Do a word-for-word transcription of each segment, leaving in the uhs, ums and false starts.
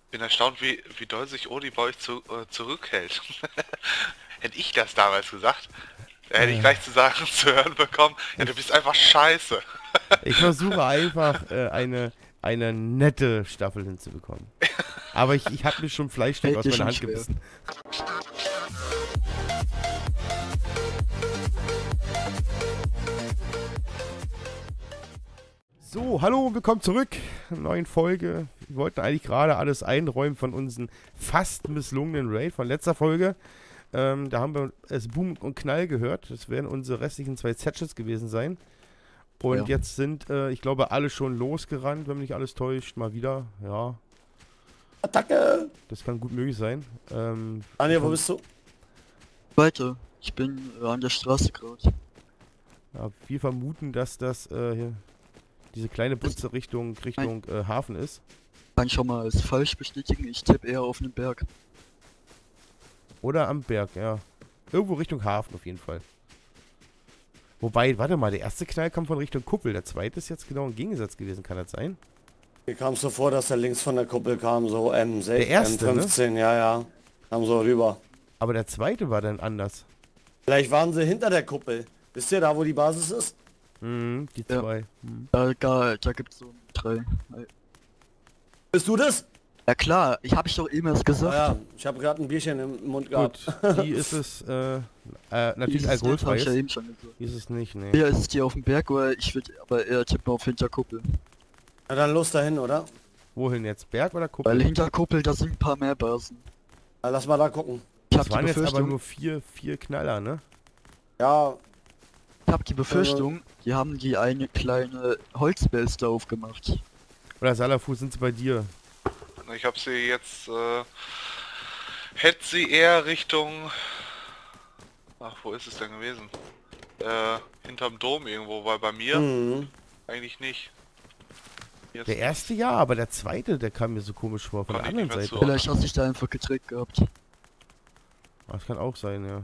Bin erstaunt, wie, wie doll sich Odi bei euch zu, äh, zurückhält. Hätte ich das damals gesagt, da hätte ich Äh, gleich zu sagen, zu hören bekommen, ja, du bist ich, einfach scheiße. ich versuche einfach äh, eine, eine nette Staffel hinzubekommen. Aber ich, ich habe mir schon Fleischstück Fällt aus dir meiner schon Hand schwer. gebissen. So, hallo und willkommen zurück. Eine neuen Folge. Wir wollten eigentlich gerade alles einräumen von unserem fast misslungenen Raid von letzter Folge. Ähm, da haben wir es Boom und Knall gehört. Das werden unsere restlichen zwei Satchels gewesen sein. Und Ja. jetzt sind, äh, ich glaube, alle schon losgerannt, wenn mich nicht alles täuscht. Mal wieder, ja. Attacke! Das kann gut möglich sein. Ähm, Anja, wo bist du? Weiter. Ich bin äh, an der Straße gerade. ja, wir vermuten, dass das äh, hier, diese kleine Butze Richtung, Richtung äh, Hafen ist. Kann ich schon mal als falsch bestätigen. Ich tippe eher auf einen Berg. Oder am Berg, ja. Irgendwo Richtung Hafen auf jeden Fall. Wobei, warte mal, der erste Knall kam von Richtung Kuppel. Der zweite ist jetzt genau im Gegensatz gewesen, kann das sein? Mir kam es so vor, dass er links von der Kuppel kam, so M sechs, Der erste, M fünfzehn, ja, ja. Kam so rüber. Aber der zweite war dann anders. Vielleicht waren sie hinter der Kuppel. Wisst ihr da, wo die Basis ist? Mhm, die Ja. zwei. Mhm. Da, da, da gibt's so drei. Bist du das? Ja klar, ich habe ich doch eben erst Ah, gesagt. ja, ich habe gerade ein Bierchen im Mund gehabt. Gut, die ist es, äh, äh natürlich Dieses alkoholfrei hab ich ja ist. eben schon gesagt. Die ist es nicht, ne. Hier ist es die auf dem Berg, oder ich würde aber eher tippen auf Hinterkuppel. Na dann los dahin, oder? Wohin jetzt? Berg oder Kuppel? Weil Hinterkuppel, da sind ein paar mehr Basen. Na, lass mal da gucken. Ich Das habe die waren jetzt aber Befürchtung, nur vier, vier Knaller, ne? Ja, ich hab die Befürchtung, die haben die eine kleine Holzbase da aufgemacht. Oder Salafu, sind sie bei dir? Ich habe sie jetzt, äh, hätte sie eher Richtung, ach, wo ist es denn gewesen? Äh, hinterm Dom irgendwo, weil bei mir mhm. eigentlich nicht. Jetzt Der erste ja, aber der zweite, der kam mir so komisch vor, von der Konnte ich anderen nicht mehr Seite. zu. Vielleicht hast du dich da einfach getrickt gehabt. Ah, das kann auch sein, ja.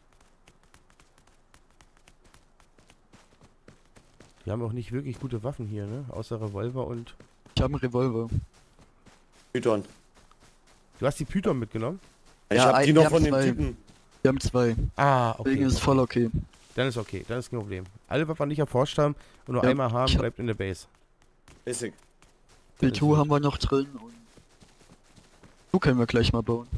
Wir haben auch nicht wirklich gute Waffen hier, ne? Außer Revolver und... Ich habe einen Revolver. Python. Du hast die Python mitgenommen? Ich Ja, hab ein- die wir noch haben von dem zwei. Typen. Wir haben zwei. Ah, Deswegen okay. ist es voll okay. Dann ist okay, dann ist kein Problem. Alle Waffen nicht erforscht haben und nur Ja, einmal haben, ich hab- bleibt in der Base. Basic. B ist zwei gut. haben wir noch drin und... Du können wir gleich mal bauen.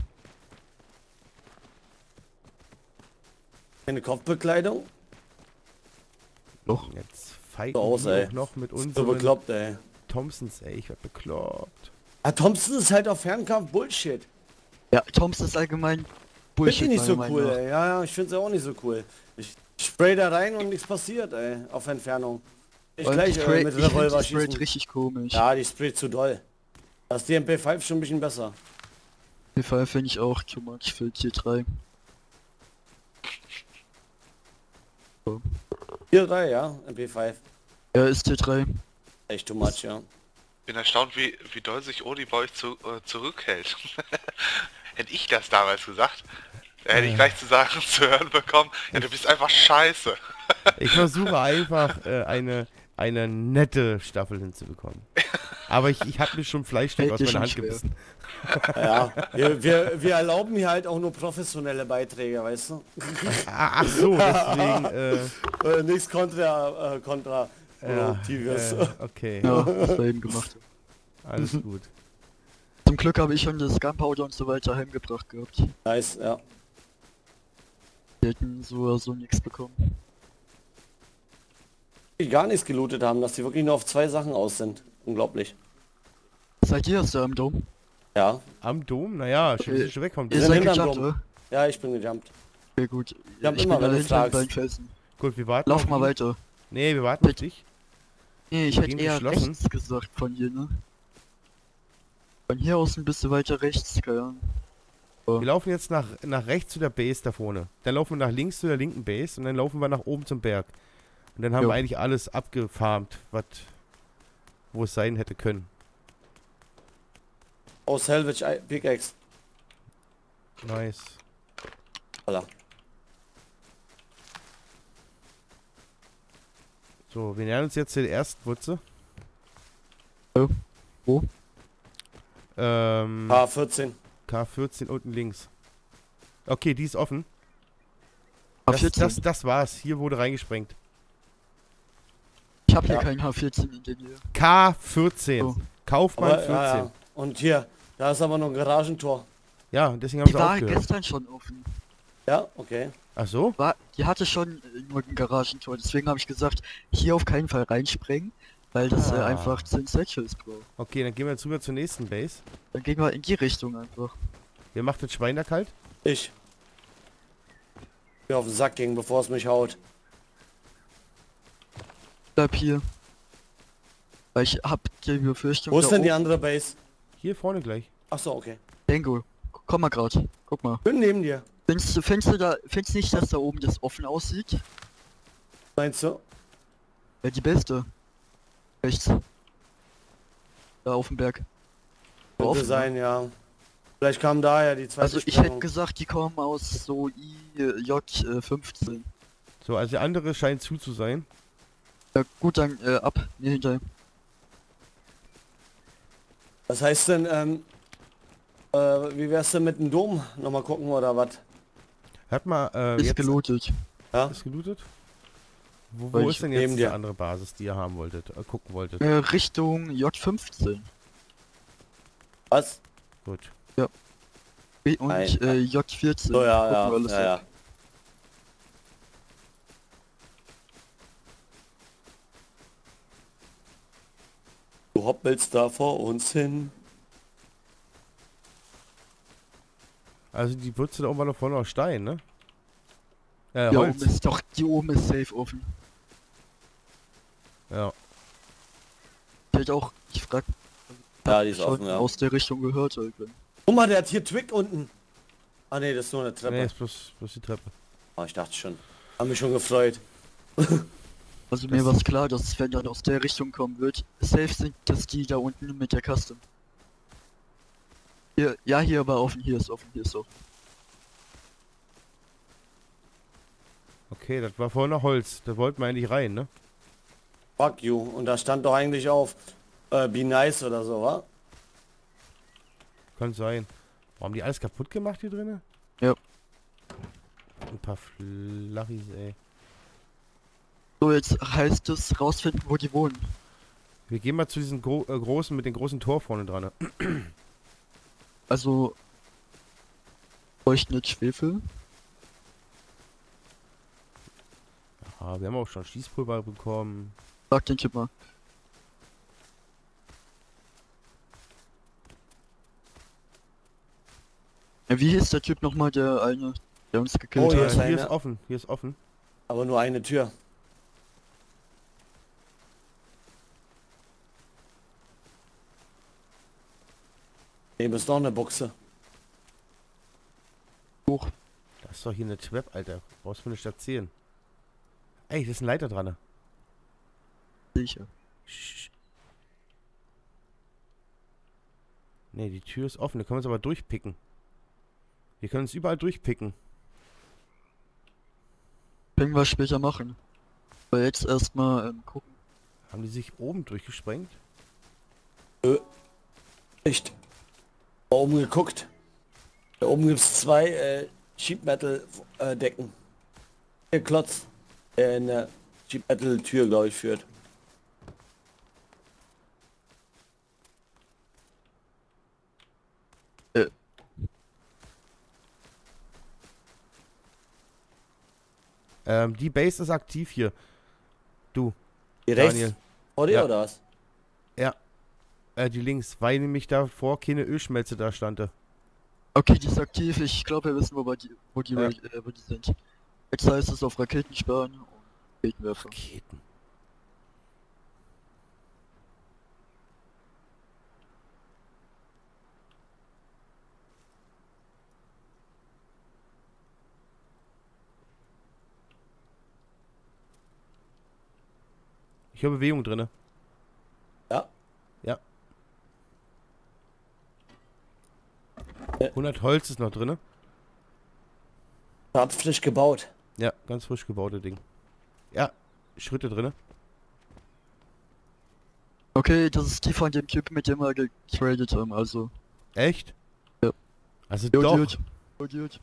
Eine Kopfbekleidung? Doch. Jetzt feigen So aus, wir ey. auch noch mit So unseren bekloppt, ey. Thompsons, ey. Ich werd bekloppt. Ah, Thompson ist halt auf Fernkampf Bullshit. Ja, Toms ist allgemein Find Bullshit. ich nicht so meiner cool, Meinung nach. ey. Ja, ja, ich find's ja auch nicht so cool. Ich spray da rein und nichts passiert, ey. Auf Entfernung. Ich Und gleich die äh, Spray, mit ich find, Revolver die sprayt schießen. richtig komisch. Ja, die sprayt zu doll. Das ist die M P fünf schon ein bisschen besser. T V finde ich auch too much für Tier drei. vier drei, ja, M P fünf. Ja, ist Tier drei. Echt too much, ja. bin erstaunt, wie, wie doll sich Odi bei euch zu, äh, zurückhält. Hätte ich das damals gesagt, da hätte ich Äh. gleich zu sagen, zu hören bekommen, ja, du bist einfach scheiße. Ich versuche einfach äh, eine, eine nette Staffel hinzubekommen. Aber ich, ich habe mir schon Fleischstück Fällt aus dir meiner schon Hand schwer. gebissen. Ja, wir, wir, wir erlauben hier halt auch nur professionelle Beiträge, weißt du? Ah, ach so, deswegen, äh, Äh, nichts kontra, äh, kontra ja, produktives. äh, okay, Ja, was wir eben gemacht haben. alles gut. Zum Glück habe ich schon das Gunpowder und so weiter heimgebracht gehabt. Nice, ja. Die hätten so oder so nichts bekommen. Die gar nichts gelootet haben, dass die wirklich nur auf zwei Sachen aus sind. Unglaublich. Seid ihr erst da im Dom? Ja. Am Dom? Naja, schon, Äh, schon weg vom Ihr Dom. sind seid hinterm gejumpt, Dom. oder? Ja, ich bin gejumpt. Okay, gut. Wir haben ich immer, bin wenn alle du hinter den fragst. beiden Felsen. Gut, wir warten Lauf auf mal ihn. weiter. Nee, wir warten auf Mit- dich. Nee, ich Wir hätte gehen eher geschlossen. rechts gesagt von hier, ne? Von hier aus ein bisschen weiter rechts, keine Ahnung. Wir laufen jetzt nach, nach rechts zu der Base da vorne. Dann laufen wir nach links zu der linken Base und dann laufen wir nach oben zum Berg. Und dann haben Jo. wir eigentlich alles abgefarmt, was wo es sein hätte können. Oh, Salvage I- Pickaxe. Nice. Voilà. So, wir nähern uns jetzt der ersten Wurzel. Oh. Wo? Äh, Ähm, K vierzehn. K vierzehn unten links. Okay, die ist offen. H Das, vierzehn. das, das war's. Hier wurde reingesprengt. Ich habe hier Ja. keinen H vierzehn in der Nähe. K vierzehn. So. Kaufmann Aber, vierzehn. ja, Ja, ja. Und hier, da ist aber noch ein Garagentor. und deswegen haben Die sie war aufgehört. gestern schon offen. Ja, okay. Ach so? War, die hatte schon äh, nur ein Garagentor. Deswegen habe ich gesagt, hier auf keinen Fall reinsprengen, weil das äh, Ah. einfach zehn Satchels braucht. Okay, dann gehen wir jetzt rüber zur nächsten Base. Dann gehen wir in die Richtung einfach. Wer macht das Schwein da kalt? Ich. Mir auf den Sack ging, bevor es mich haut. Bleib hier. Weil ich hab die Befürchtung, Wo ist da denn die oben- andere Base? Hier vorne gleich. Ach so, okay. Dengo, komm mal grad. Guck mal. Bin neben dir. Findest du, findest du da, findest nicht, dass da oben das offen aussieht? Meinst du? Ja, die beste. Rechts. Da auf dem Berg. Könnte Offen, sein, ja. Vielleicht kam daher die zweite Also ich Sprengung. hätte gesagt, die kommen aus so I J fünfzehn. So, also der andere scheint zu zu sein. Ja gut, dann äh, ab, mir hinterher. Was heißt denn, ähm, äh, wie wär's denn mit dem Dom? Nochmal gucken oder was? Hat mal, äh, Ist jetzt gelootet. Ja? ist gelootet? Wo, Weil wo ich ist denn neben jetzt die dir. andere Basis, die ihr haben wolltet, äh, gucken wolltet? Äh, Richtung J fünfzehn. Was? Gut. Und Ein- äh, J vierzehn. So, ja, Gucken wir ja, alles ja, ab. ja. Du hoppelst da vor uns hin. Also die Wurzel da oben war noch voll noch Stein, ne? Äh, Ja, Holz. oben ist doch, die oben ist safe offen. Ja. Ich hätte auch, ich frag, Ja, die ist schon offen, ja. aus der Richtung gehört irgendwann. Guck mal, der hat hier Twig unten. Ah ne, das ist nur eine Treppe. Nee, ist bloß, bloß die Treppe. Oh, ich dachte schon. Hab mich schon gefreut. Also mir war klar, dass wenn dann aus der Richtung kommen wird, safe sind das die da unten mit der Custom. Hier, ja, hier war offen, hier ist offen, hier ist offen. Okay, das war vorhin noch Holz. Da wollten wir eigentlich rein, ne? Fuck you. Und da stand doch eigentlich auf äh, Be Nice oder so, wa? Kann sein. Warum haben die alles kaputt gemacht hier drinnen? Ja. Ein paar Flachis, ey. So, jetzt heißt es rausfinden, wo die wohnen. Wir gehen mal zu diesen gro äh, großen, mit den großen Tor vorne dran. Ne? Also, leuchtend Schwefel. Ja, wir haben auch schon Schießpulver bekommen. Sag den Typ mal. Ja, wie hieß der Typ nochmal, der eine, der uns gekillt Oh, hat? hier Äh, ist hier eine. ist offen, hier ist offen. Aber nur eine Tür. Eben ist noch eine Buchse. Hoch. Das ist doch hier eine Trap, Alter. Brauchst du mir nicht erzählen. Ey, das ist ein Leiter dran. Ne? Sicher. Sch- Nee, die Tür ist offen. Da können wir uns aber durchpicken. Wir können uns überall durchpicken. Können wir später machen. Aber jetzt erstmal ähm, gucken. Haben die sich oben durchgesprengt? Nicht. Da oben geguckt. Da oben gibt es zwei äh, Sheet Metal äh, Decken. Der Klotz, der in der Sheet Metal Tür, glaube ich, führt. Äh. Ähm, die Base ist aktiv hier. Du, Die rechts Daniel. vor dir Ja. oder was? Äh, die links, weil nämlich davor keine Ölschmelze da stand. Okay, die ist aktiv. Ich glaube, wir wissen, wo die, wo die, Ja. äh, wo die sind. Jetzt heißt es auf Raketen sperren und Raketenwerfer. Raketen. Ich höre Bewegung drinne. Ja. Ja. Äh. hundert Holz ist noch drinne. Hat frisch gebaut. Ja, ganz frisch gebaute Ding. Ja, Schritte drinne. Okay, das ist die von dem Typ, mit dem wir getradet haben, also Echt? Ja. Also Gut, doch. gut. Gut, gut.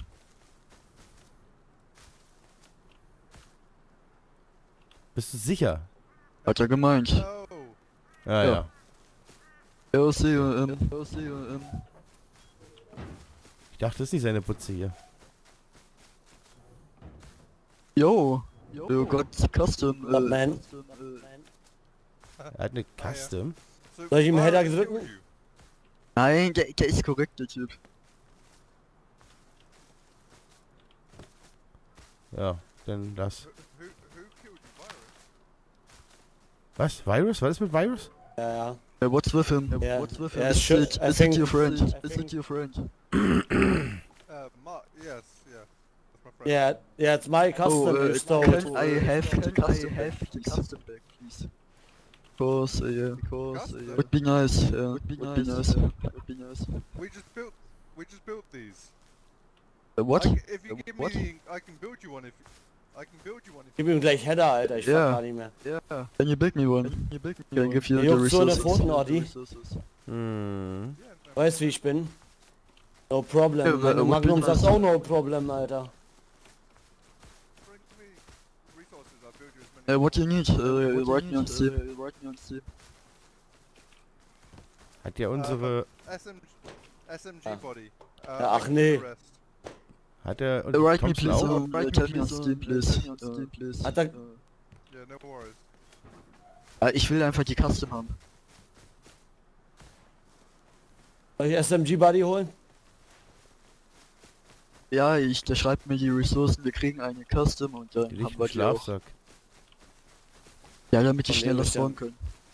Bist du sicher? Hat er gemeint. Oh, Ja, Ja. ja. Ja, C O M. Ja, C O M. Ich dachte, das ist nicht seine Putze hier. Yo. Oh Gott, Custom. What, Äh, man? Custom, äh. Er hat eine Custom. so Soll ich ihm why Header would drücken? you? Nein, der, der ist korrekt, der Typ. Ja, dann das. Who, who, who killed you, Virus? Was? Virus? Was ist mit Virus? Ja, ja. Uh, what's with him? Yeah, What's with him? yeah, is sure, it, I is think- it your friend? I Is think- it your friend? Uh, Mark, yes, yeah. That's my friend. Yeah, yeah, it's my custom. Oh, you uh, stole. can I have Can the I custom have back, the custom back, please? Because, uh, yeah, because, uh, Custom? yeah. Would be nice, yeah. Would be nice, yeah. Would be nice. We just built, we just built these. Uh, what? I c if you Uh, give what? me the, I can build you one if, I can build you one if. Gib ihm gleich Header, Alter. Ich Ja. fuck gar nicht mehr. Yeah. Can you build me one? Can you build me Can one? give you Hier the juckt so eine resources. Pfoten, Ordi. resources. Hm. Yeah, no. Weißt wie ich bin? No problem. Ja, Meine aber- Magnum aber- sagt auch no problem, Alter. Bring to me resources. I'll build you as many. Uh, what do you need? Uh, What do write you me on need? Steam. Uh, write me on Steam. Hat ja unsere. S M G, S M G Ah. body. Uh, Ja, ach I can nee. do the rest. Hat er. Uh, write me Thompson please. auch? Uh, write me on Steam, please. Uh, please. Hat er- Uh, Yeah, no worries. Ah, ich will einfach die Custom haben. Soll ich S M G Buddy holen? Ja, ich, der schreibt mir die Ressourcen, wir kriegen eine Custom und dann Die haben liegt wir im die auch. Schlafsack. Ja, damit die Von schneller dem spawnen bestimmt. können.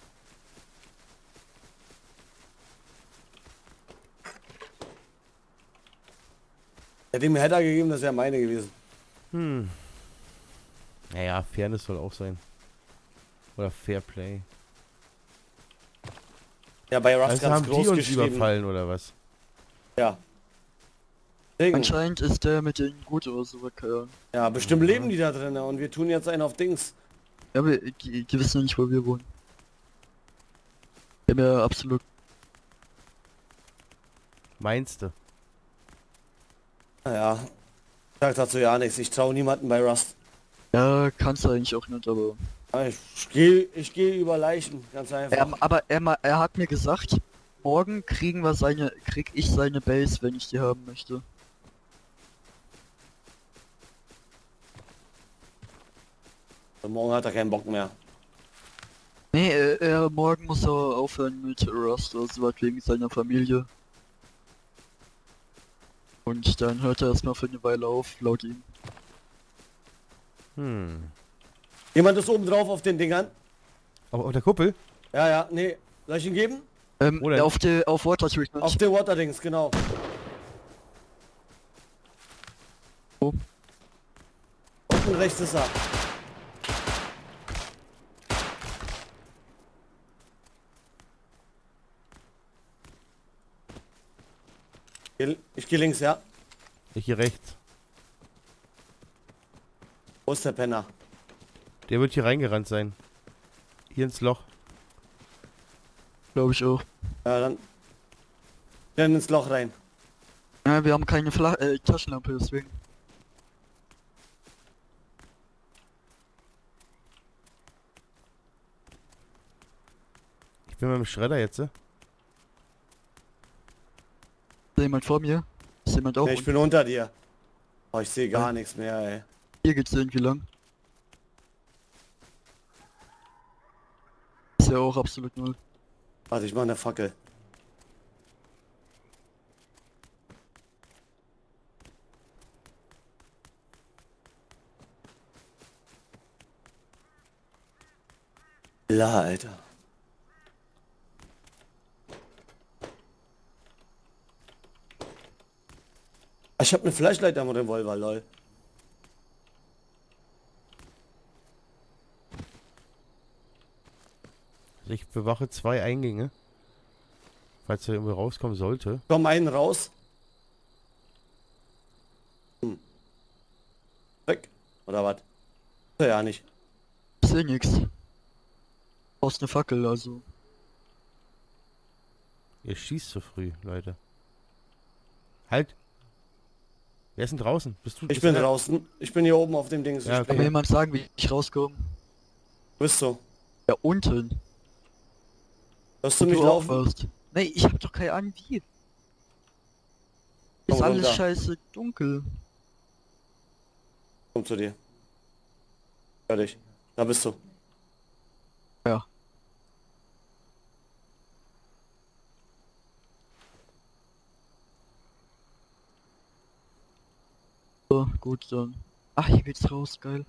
Er hat ihm Header gegeben, das wäre meine gewesen. Hm. Naja, Fairness soll auch sein. Oder Fairplay. Ja, bei Rust Also ganz haben die groß uns geschrieben. überfallen oder was? Ja. Deswegen. Anscheinend ist der mit denen gut oder so, keine Ahnung. Ja, bestimmt leben die da drin und wir tun jetzt einen auf Dings. Ja, aber die, die wissen ja nicht, wo wir wohnen. Wir haben ja absolut... Meinst du? Naja. Ich sag dazu ja nichts. Ich traue niemanden bei Rust. Ja, kannst du eigentlich auch nicht, aber... Aber Ich, ich gehe ich geh über Leichen, ganz einfach. Er, aber er, ma- er hat mir gesagt, morgen kriegen wir seine... krieg ich seine Base, wenn ich die haben möchte. Morgen hat er keinen Bock mehr. Nee, er, er, morgen muss er aufhören mit Rust oder so was wegen seiner Familie. Und dann hört er erstmal für eine Weile auf, laut ihm. Hm. Jemand ist oben drauf auf den Dingern. Auf, auf der Kuppel? Ja, ja, nee. Soll ich ihn geben? Ähm, Wo denn? auf der auf Water Treatment. Auf den Waterdings, genau. Wo? Unten rechts ist er. Geh- Ich gehe links, ja. Ich hier rechts. Wo ist der Penner? Der wird hier reingerannt sein. Hier ins Loch. Glaube ich auch. Ja, dann. Dann ins Loch rein. Ja, wir haben keine Fla äh, Taschenlampe, deswegen. Ich bin mit dem Schredder jetzt. äh. Ist da jemand vor mir? Ist jemand auch? Nee, ich unten? bin unter dir. Oh, ich sehe gar nichts mehr, ey. Hier geht's irgendwie lang. Ist ja auch absolut null. Warte, ich mach eine Fackel. La, Alter. Ich hab eine Flashlight am Revolver, lol. Also ich bewache zwei Eingänge. Falls er irgendwie rauskommen sollte. Komm einen raus. Hm. Weg. Oder was? Ja, nicht. Ich seh nix. Brauchst eine Fackel, also. Ihr schießt zu früh, Leute. Halt. Wer ist denn draußen? Bist du? Ich bist bin du- draußen. Ich bin hier oben auf dem Ding. Ja, Ich Kann mir okay. jemand sagen, wie ich rauskomme? bist du. Ja, unten. Hörst du Wo mich du laufen? aufhörst. Nee, ich hab doch keine Ahnung wie. Ist Komm alles runter. scheiße dunkel. Komm zu dir. Hör dich. Da bist du. Ja. So, gut dann. Ach, hier geht's raus, geil.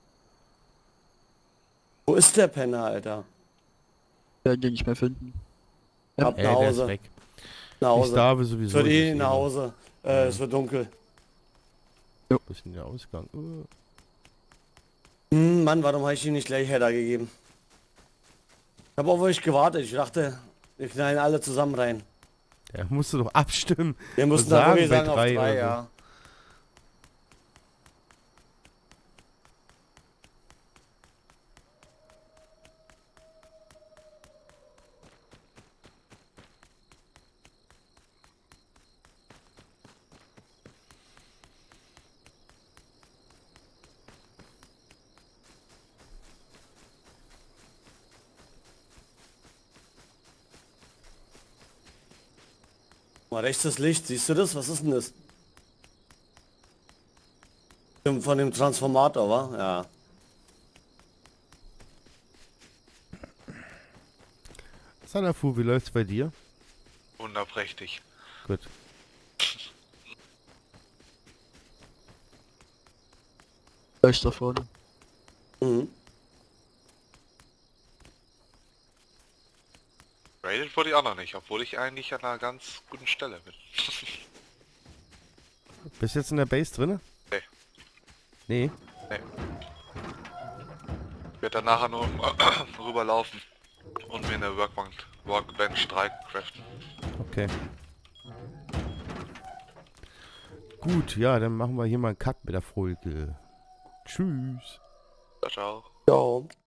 Wo ist der Penner, Alter? Werden den nicht mehr finden. Ab Ey, nach der ist Hause. weg. Nach Ich Hause. darf Es sowieso. wird ich eh muss nach noch- Hause. Äh, es wird dunkel. Wo ist denn der Ausgang? Uh. Hm, Mann, warum habe ich ihm nicht gleich Header gegeben? Ich habe auf euch gewartet. Ich dachte, wir knallen alle zusammen rein. Der musste doch abstimmen. Wir mussten Und da sagen wirklich bei sagen auf drei drei, oder so. ja. Mal rechts das Licht, siehst du das? Was ist denn das? Von dem Transformator, wa? Ja. Sanafu, wie läuft's bei dir? Wunderprächtig. Gut. Gleich da vorne. Mhm. Raided wurde ich auch noch nicht, obwohl ich eigentlich an einer ganz guten Stelle bin. Bist du jetzt in der Base drinne? Nee. Nee. Ich werde dann nachher nur rüberlaufen und mir eine Workbank, Workbench drei craften. Okay. Gut, ja, dann machen wir hier mal einen Cut mit der Folge. Tschüss. Ciao, ciao. Ja.